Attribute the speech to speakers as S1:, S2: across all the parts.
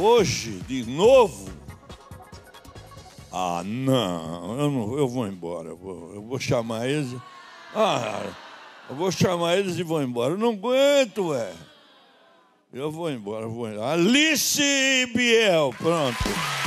S1: Hoje, de novo? Ah, não, eu vou embora. Eu vou chamar eles. Eu vou chamar eles e vou embora. Eu não aguento, ué. Eu vou embora, Alice e Biel, pronto.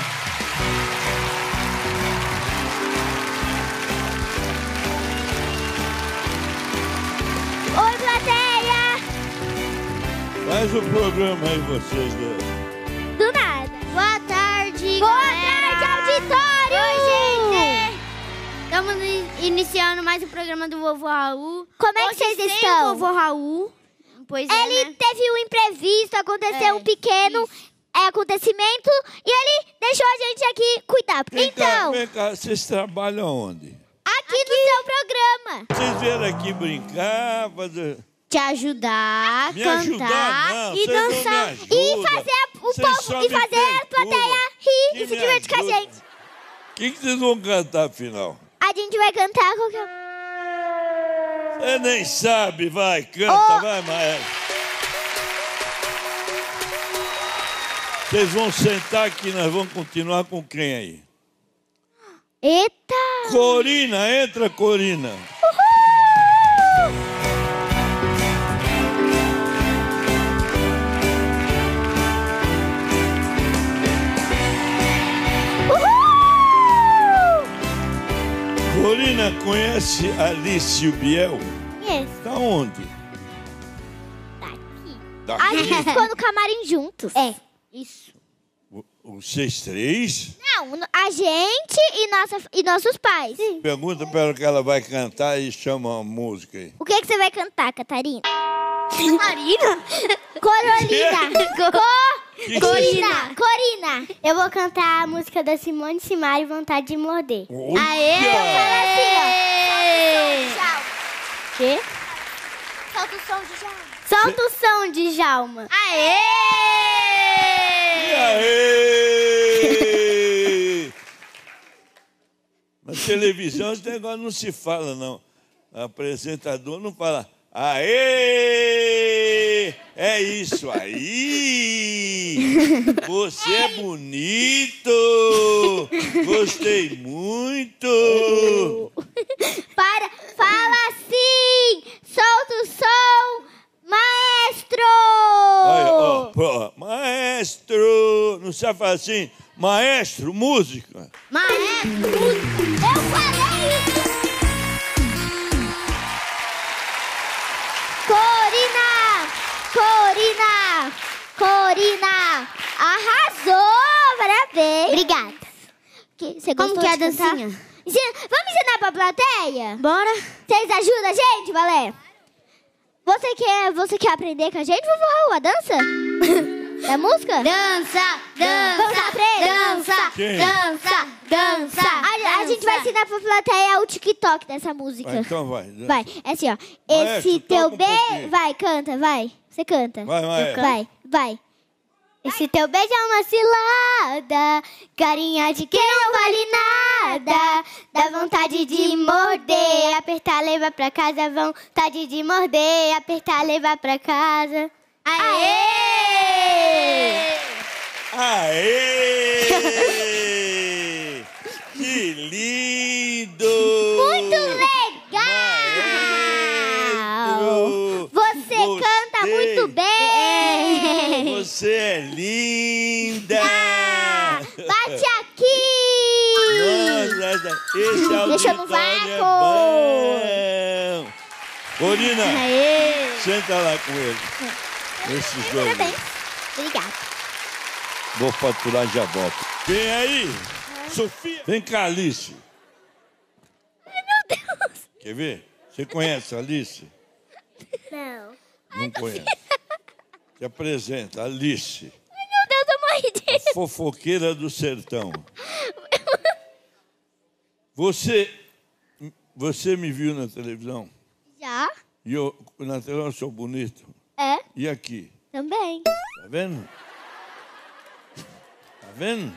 S2: Oi, plateia!
S1: Faz o programa aí, vocês, né?
S2: Do nada.
S3: Boa tarde,
S2: Boa
S3: galera.
S2: tarde, auditório!
S3: Oi, gente! Estamos iniciando mais um programa do Vovô Raul.
S2: Como é que vocês estão?
S3: O Vovô Raul. Pois
S2: Ele
S3: né?
S2: teve um imprevisto, aconteceu um pequeno acontecimento e ele deixou a gente aqui cuidar.
S1: Vem cá, vocês trabalham onde?
S2: Aqui no seu programa.
S1: Vocês vieram aqui brincar, fazer...
S3: Te ajudar,
S1: Me
S3: cantar
S1: ajudar? Não,
S3: e
S1: vocês não me
S3: dançar.
S1: ajudam.
S2: E fazer o
S1: Vocês
S2: povo
S1: só
S2: e
S1: me
S2: fazer a plateia rir
S1: Que
S2: e se
S1: me
S2: divertir com a
S1: ajuda.
S2: gente.
S1: O que vocês vão cantar, afinal?
S2: A gente vai cantar qualquer...
S1: Você nem sabe, vai, canta, vai, maestro. Vocês vão sentar aqui, nós vamos continuar com quem aí?
S2: Eita!
S1: Corina, entra, Corina. Corina, conhece Alice e o Biel?
S2: Yes.
S1: Tá onde?
S2: A gente
S1: Daqui?
S2: ficou no camarim juntos. É.
S3: Isso.
S1: Vocês três?
S2: Não, a gente e nossos pais.
S1: Pergunta para ela que ela vai cantar e chama a música aí.
S2: O que você vai cantar, Catarina?
S3: Catarina?
S2: Corolina.
S1: Corina.
S2: Corina.
S3: Eu vou cantar a música da Simone Simari, Vontade de Morder.
S1: Olha!
S2: Fala assim, ó.
S3: Quê?
S2: Solta o som de Djalma.
S3: Solta o som de Djalma.
S1: E aí? Na televisão esse negócio não se fala, não. O apresentador não fala. Aê! É isso aí! Você é bonito! Gostei muito!
S2: Fala assim. Solta o som, maestro.
S1: Olha, ó, maestro! Não sabe falar assim? Maestro, música!
S3: Maestro.
S2: Eu falei isso. Corina, arrasou, parabéns. Obrigada. Você
S3: Como
S2: gostou
S3: que é a
S2: de cantar?
S3: dancinha?
S2: Vamos ensinar pra plateia?
S3: Bora.
S2: Vocês ajudam a gente, Valé? Você quer aprender com a gente, vovô Raul, a dança? Da música?
S3: Dança,
S2: Vamos aprender?
S3: dança,
S1: Quem?
S3: dança.
S2: A gente vai ensinar pra plateia o TikTok dessa música.
S1: Então vai.
S2: Vai, é assim, ó.
S1: Maestro,
S2: Esse teu
S1: toca um pouquinho.
S2: beijo... Vai, canta, vai. Você canta.
S1: Vai, maestro.
S2: Vai. Esse teu beijo é uma cilada, carinha de quem não vale nada. Dá vontade de morder, apertar, levar pra casa. Vontade de morder, apertar, levar pra casa.
S3: Aê!
S1: Aê! Que lindo!
S2: Muito legal!
S1: Maestro!
S2: Você canta muito bem!
S1: Você é linda!
S2: Bate aqui!
S1: Nossa, esse
S2: Deixa no
S1: auditório é
S2: vácuo!
S1: bom! Corina,
S3: Aê!
S1: senta lá com ele. Esses dois.
S2: Parabéns. Obrigada.
S1: Vou faturar e já volto. Vem aí, Sofia. Vem cá, Alice.
S2: Meu Deus!
S1: Quer ver? Você conhece a Alice?
S2: Não.
S1: Não conhece. Te apresenta, Alice.
S2: Meu Deus, eu morri de...
S1: A fofoqueira do sertão. Você me viu na televisão?
S2: Já?
S1: E eu, na televisão, eu sou bonito.
S2: É?
S1: E aqui?
S2: Também.
S1: Tá vendo? Tá vendo?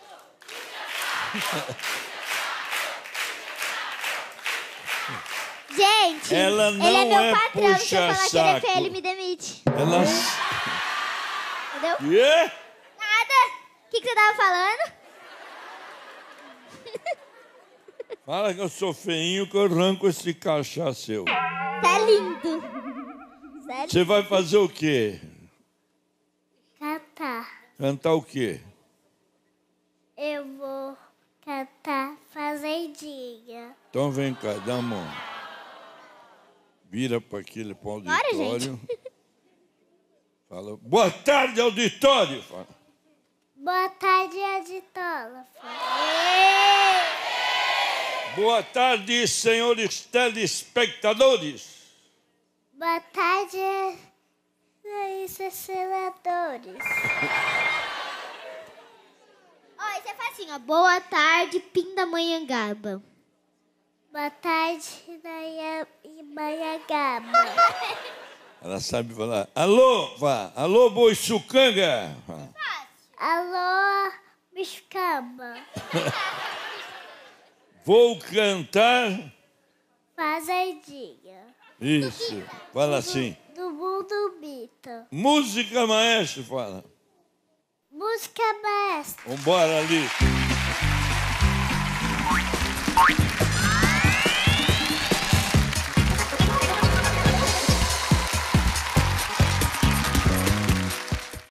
S2: Gente,
S1: Ela não
S2: ele é meu
S1: é
S2: patrão. Se eu falar que ele é
S1: puxa-saco.
S2: feio, ele me demite.
S1: Ela...
S2: Entendeu?
S1: Quê?
S2: Nada. que você tava falando?
S1: Fala que eu sou feinho, que eu arranco esse cachá seu.
S2: Tá lindo. Sério?
S1: Você vai fazer o quê?
S2: Cantar.
S1: Cantar o quê?
S2: Eu vou cantar Fazendinha.
S1: Então vem cá, dá a mão. Vira para aquele auditório. Fala, boa tarde, auditório. Fala.
S2: Boa tarde, editora.
S1: Boa tarde, senhores telespectadores.
S2: Boa tarde, senadores. Ó, você faz assim, ó. Boa tarde, Pindamonhangaba. Boa tarde, Manhangaba.
S1: Ela sabe falar, alô, vá, alô, Boiçucanga.
S2: Alô, Biscaba.
S1: Vou cantar.
S2: Fazendinha.
S1: Isso, fala assim.
S2: Do mundo mito.
S1: Música, maestro, fala.
S2: Música maestra.
S1: Vambora, ali.